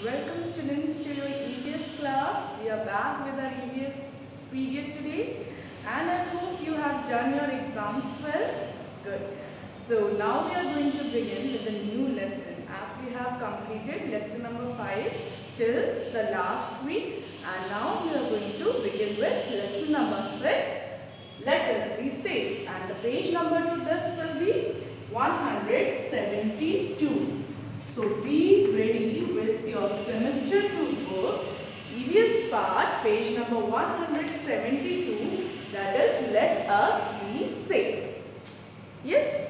Welcome students to your EVS class. We are back with our EVS period today and I hope you have done your exams well. Good. So now we are going to begin with a new lesson as we have completed lesson number 5 till the last week, and now we are going to begin with lesson number 6. Let us be safe, and the page number to this will be 172. So be ready with your semester 2 book, EVS part, page number 172, that is let us be safe. Yes?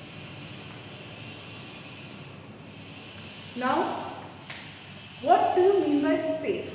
Now, what do you mean by safe?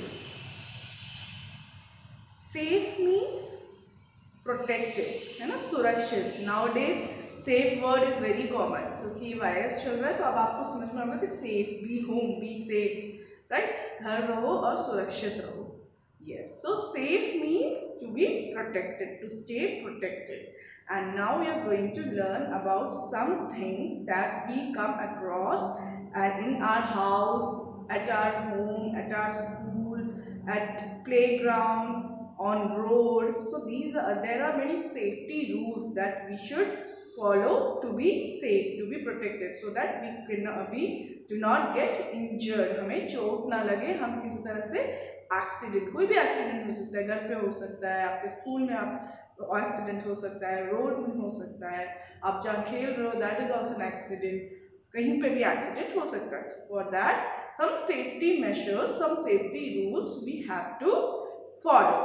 Safe means protected, है ना, सुरक्षित. Nowadays safe word is very common क्योंकि virus चल रहा है, तो अब आपको समझ में आएगा कि safe, be home, be safe, right. घर रहो और सुरक्षित रहो. Yes, so safe means to be protected, to stay protected. And now we are going to learn about some things that we come across in our house, at our home, at our school, at playground, on road. So there are many safety rules that we should follow to be safe, to be protected, so that we do not get injured. हमें चोट ना लगे, हम किसी तरह से accident, कोई भी एक्सीडेंट हो सकता है, घर पे हो सकता है, आपके स्कूल में आप एक्सीडेंट हो सकता है, रोड में हो सकता है, आप जहाँ खेल रहे हो that is also an accident, कहीं पे भी एक्सीडेंट हो सकता है. For that some safety measures, some safety rules we have to follow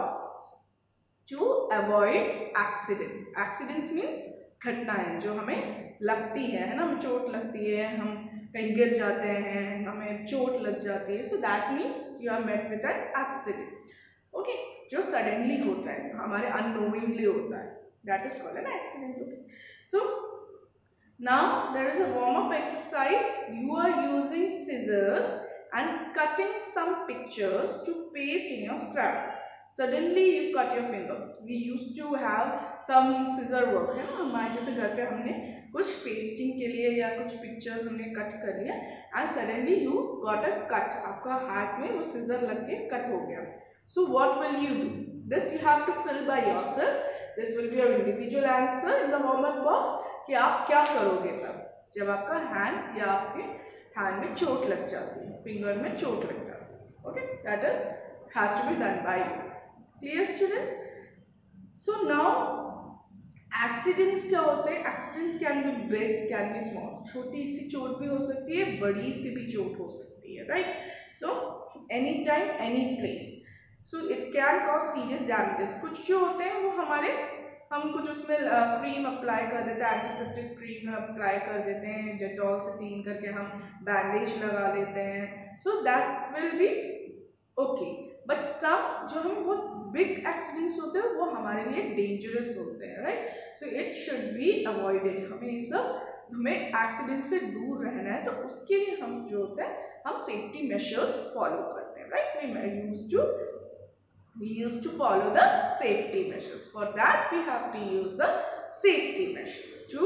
to avoid accidents. Accidents means घटनाएं जो हमें लगती है ना, हमें चोट लगती है, हम कहीं गिर जाते हैं, हमें चोट लग जाती है. So that means you are met with an accident. Okay, जो सडनली होता है, हमारे अननोइंगली होता है, that is called an accident. Okay, so now there is a warm up exercise. You are using scissors and cutting some pictures to paste in your scrapbook. Suddenly you cut your finger. We used to have some scissor work, है ना, हमारे जैसे घर पे हमने कुछ pasting के लिए या कुछ पिक्चर्स हमने कट कर लिया and suddenly you got a cut, आपका हाथ में वो सिजर लग के कट हो गया. So what will you do? This you have to fill by yourself. This will be your individual answer in the warm up box कि आप क्या करोगे तब जब आपका हैंड या आपके हैंड में चोट लग जाती है, फिंगर में चोट लग जाती है. Okay, that is has to be done by you. Clear student? So now accidents क्या होते हैं? Accidents can be big, can be small. छोटी सी चोट भी हो सकती है, बड़ी सी भी चोट हो सकती है, right. So any time, any place. So it can cause serious damages. कुछ जो होते हैं वो हमारे, हम कुछ उसमें क्रीम अप्लाई कर देते हैं, एंटीसेप्टिक क्रीम अप्लाई कर देते हैं, डेटॉल से क्लीन करके हम बैंडेज लगा देते हैं. So that will be okay. But some जो हम बहुत बिग एक्सीडेंट्स होते हैं वो हमारे लिए डेंजरस होते हैं, right. So it should be avoided. हमें एक्सीडेंट से दूर रहना है, तो उसके लिए हम जो होते हैं हम सेफ्टी मेजर्स फॉलो करते हैं, right. We used to follow the safety measures. For that we have to use the safety measures to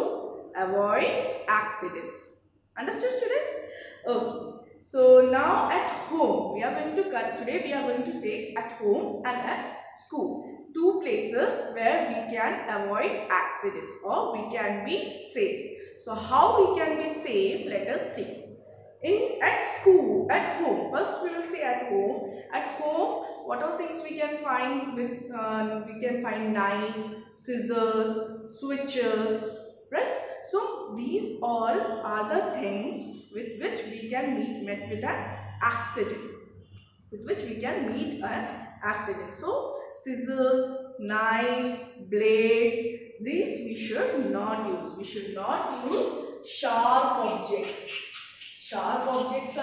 avoid accidents. Understood, students? Okay. So now at home we are going to today we are going to take at home and at school, two places where we can avoid accidents or we can be safe. So how we can be safe? Let us see. At school, at home, first we will say at home. At home, what are things we can find with we can find knife, scissors, switches, right. So these all are the things with which we can meet with an accident, so scissors, knives, blades, these we should not use sharp objects. Sharp objects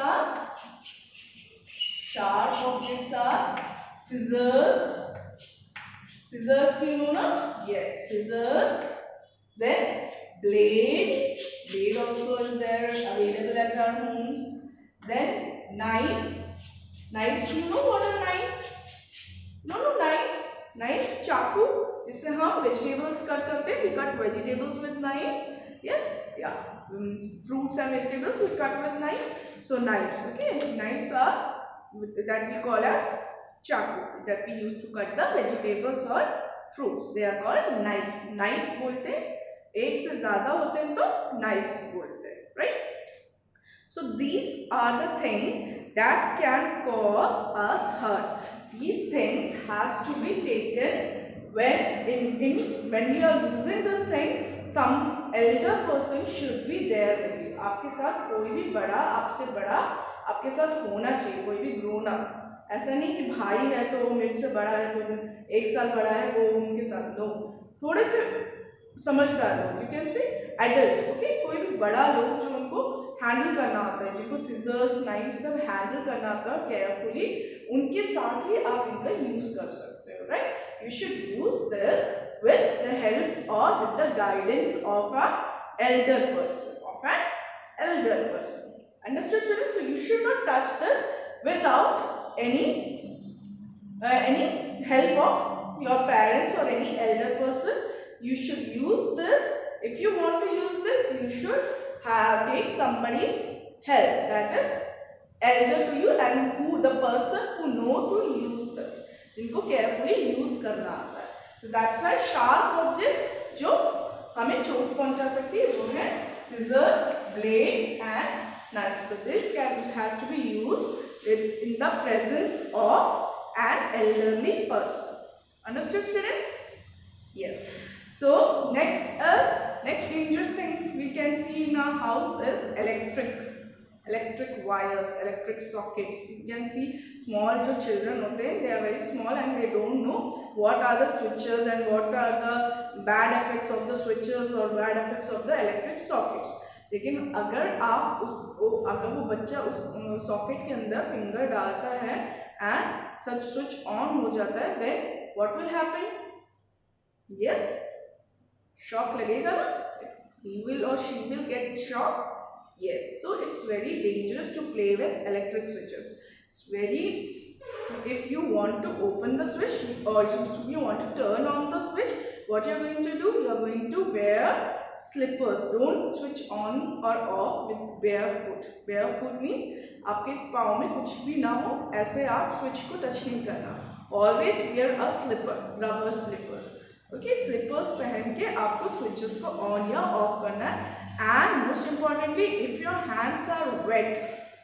are scissors. Scissors, you know na? Yes, scissors. Then blade. Blade also is there, available at our homes. Then knives. Knives, you know what are knives? No, knives. Knives, चाकू, जिससे हम vegetables cut करते हैं. We cut vegetables with knives. Yes, yeah. Fruits and vegetables we cut with knives. So knives, okay. Knives are that we call as चाकू, that we use to cut the vegetables or fruits. They are called knife. Knife बोलते हैं, एक से ज़्यादा होते हैं तो knives बोलते हैं, right? So these are the things that can cause us hurt. These things has to be taken when you are using this thing. Some elder person should be there with you. आपके साथ कोई भी बड़ा, आपसे बड़ा आपके साथ होना चाहिए, कोई भी ग्रोन अप. ऐसा नहीं कि भाई है तो वो मेरे से बड़ा है, तो 1 साल बड़ा है वो उनके साथ. नो, थोड़े से समझदार लोग, you can say adult, okay. कोई भी बड़ा लोग जो उनको हैंडल करना होता है, जिनको सिजर्स नाइफ सब हैंडल करना होता है केयरफुली, उनके साथ ही आप इनका यूज कर सकते हो, right. You should use this with the help or with the guidance of an elder person. Understood, students? So you should not touch this without any help of your parents or any elder person. You should use this. If you want to use this, you should take somebody's help, that is elder to you, and who the person who know to use this, जिनको carefully use करना आता है. So that's why sharp objects जो हमें चोट पहुंचा सकती है वो है scissors, blades and knives. So this has to be used in the presence of an elderly person. Understood, students? Yes. So next dangerous things we can see in our house is electric wires, electric sockets. You can see small जो children होते हैं, they are very small and they don't know what are the switches and what are the bad effects of the switches or bad effects of the electric sockets. लेकिन अगर वो बच्चा उस socket के अंदर फिंगर डालता है and such switch on हो जाता है, then what will happen? Yes, shock लगेगा ना, he will or she will get shock. Yes, so it's very dangerous to play with electric switches. It's very, if you want to open the switch or if you want to turn on the switch, what you are going to do, you are going to wear slippers. Don't switch on or off with bare foot. Bare foot means आपके पाँव में कुछ भी ना हो, ऐसे आप switch को touch नहीं करना. Always wear a slipper, rubber slippers. Okay, slippers पहन के आपको switches को on या off करना है. And most importantly, if your hands are wet,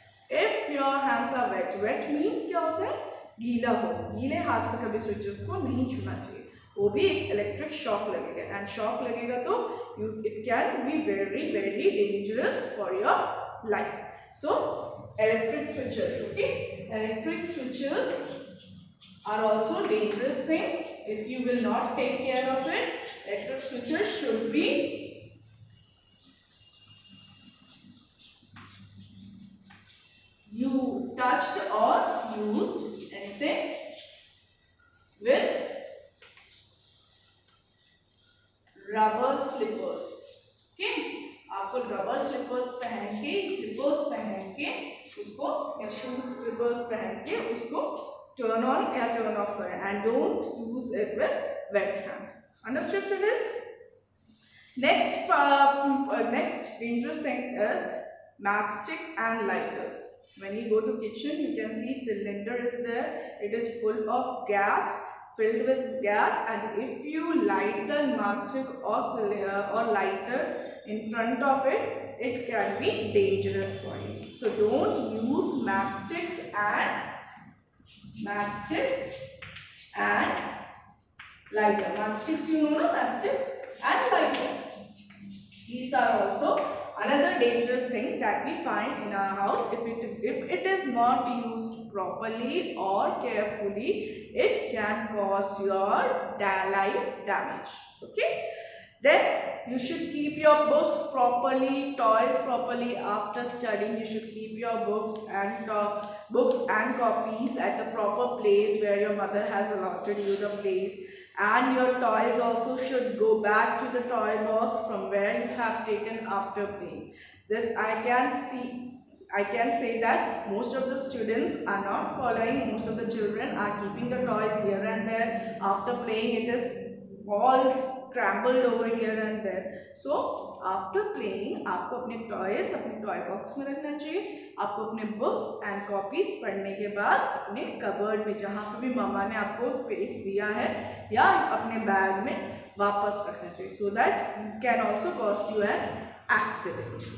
wet means क्या होता है, गीला हो, गीले हाथ से कभी switches को नहीं छूना चाहिए, वो भी एक इलेक्ट्रिक शॉक लगेगा. एंड शॉक लगेगा तो it can be very very dangerous for your life. So electric switches, okay, electric switches are also dangerous thing. If you will not take care of it, electric switches should be you touched or used anything with rubber slippers. Okay, आपको rubber slippers पहन के उसको या shoes slippers पहन के उसको turn on या turn off करें, and don't use it with wet hands. Understood, students? Next dangerous thing is matchstick and lighters. When you go to kitchen, you can see cylinder is there. It is full of gas, filled with gas, and if you light the matchstick or lighter in front of it, it can be dangerous for you. So don't use matchsticks and lighter. Matchsticks, you know, no? Matchsticks and lighter. These are also another dangerous thing that we find in our house. If it is not used properly or carefully, it can cause your life damage. Okay. Then you should keep your books properly, toys properly. After studying, you should keep your books and copies at the proper place where your mother has allotted you the place. And your toys also should go back to the toy box from where you have taken after playing. This I can say that most of the students are not following. Most of the children are keeping the toys here and there. After playing, it is all scrambled over here and there. So after playing आपको अपने toys अपने toy box में रखना चाहिए, आपको अपने books and copies पढ़ने के बाद अपने कबर्ड में जहाँ पे भी मम्मा ने आपको स्पेस दिया है या अपने बैग में वापस रखना चाहिए, so that can also cause you an accident.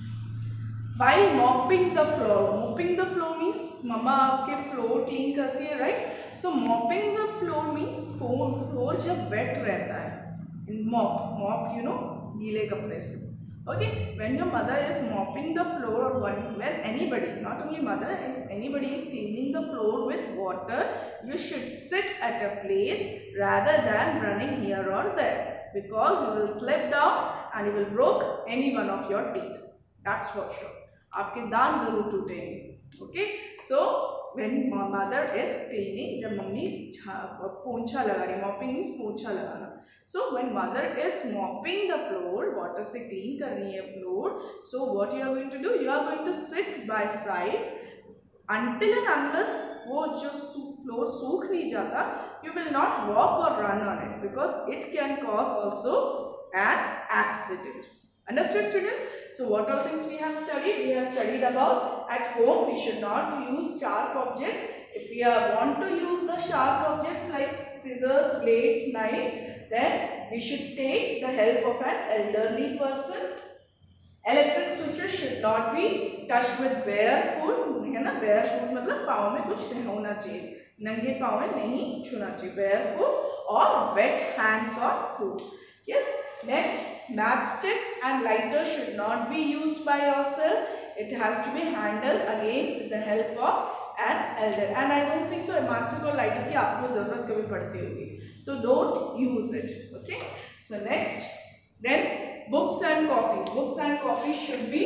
While mopping the floor means मम्मा आपके फ्लोर क्लीन करती है, right? So mopping the floor means floor जब वेट रहता है, mop you know गीले कपड़े से. Okay, when your mother is mopping the floor, or when anybody, not only mother, if anybody is cleaning the floor with water, you should sit at a place rather than running here or there, because you will slip down and you will break any one of your teeth. That's for sure. आपके दांत जरूर टूटेंगे. Okay, so when mother is cleaning, जब mummy पोंछा लगा रही है, mopping means पोंछा लगाना. So when mother is mopping the floor, water से क्लीन कर रही है floor, so what you are going to do, you are going to sit by side until and unless वो जो फ्लोर सूख नहीं जाता, you will not walk or run on it, because it can cause also an accident. Understood, students? So what all things we have studied? We have studied about at home we should not use sharp objects. If we want to use the sharp objects like scissors, blades, knives, then we should take the help of an elderly person. Electric switches should not be touched with bare foot, है ना? bare foot मतलब पाँव में कुछ नहीं होना चाहिए, नंगे पाँव में नहीं छूना चाहिए, bare foot or wet hands or foot. Yes. Next, matchsticks and lighters should not be used by yourself. It has to be handled again with the help of an elder. And I don't think so matchstick or lighter की आपको जरूरत कभी पड़ती होगी, so don't use it. Okay. So next, then books and copies. Copies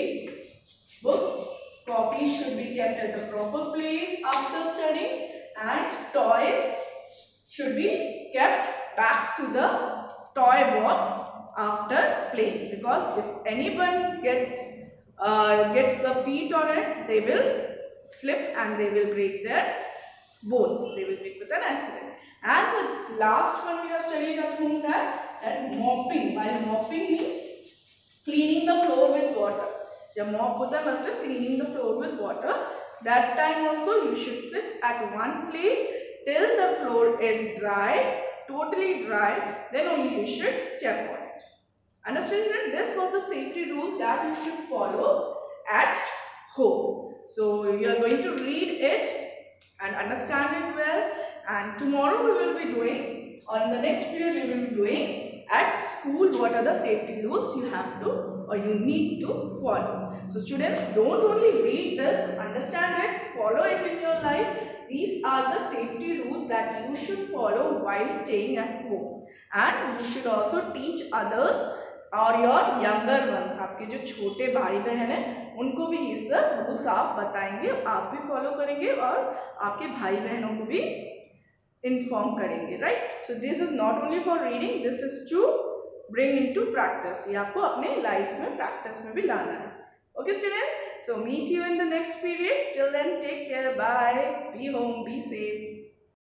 should be kept at the proper place after studying, and toys should be kept back to the toy box after playing, because if anyone gets the feet on it, they will slip and they will break their bones, they will meet with an accident. And the last one we have studied at home, that mopping. While mopping means cleaning the floor with water, जब mop होता है मतलब cleaning the floor with water, that time also you should sit at one place till the floor is dry, totally dry, then only you should step on it. Understand that this was the safety rules that you should follow at home. So you are going to read it and understand it well, and tomorrow we will be doing, or in the next period we will be doing at school, what are the safety rules you have to or you need to follow. So students, don't only read this, understand it, follow it in your life. These are the safety rules that you should follow while staying at home, and you should also teach others और your younger ones, आपके जो छोटे भाई बहन हैं उनको भी ये सब रूल्स आप बताएंगे, आप भी फॉलो करेंगे और आपके भाई बहनों को भी इन्फॉर्म करेंगे, right? So this is not only for reading, this is to bring into practice. ये आपको अपने लाइफ में प्रैक्टिस में भी लाना है. Okay students, so meet you in the next period. Till then take care, bye, be home, be safe.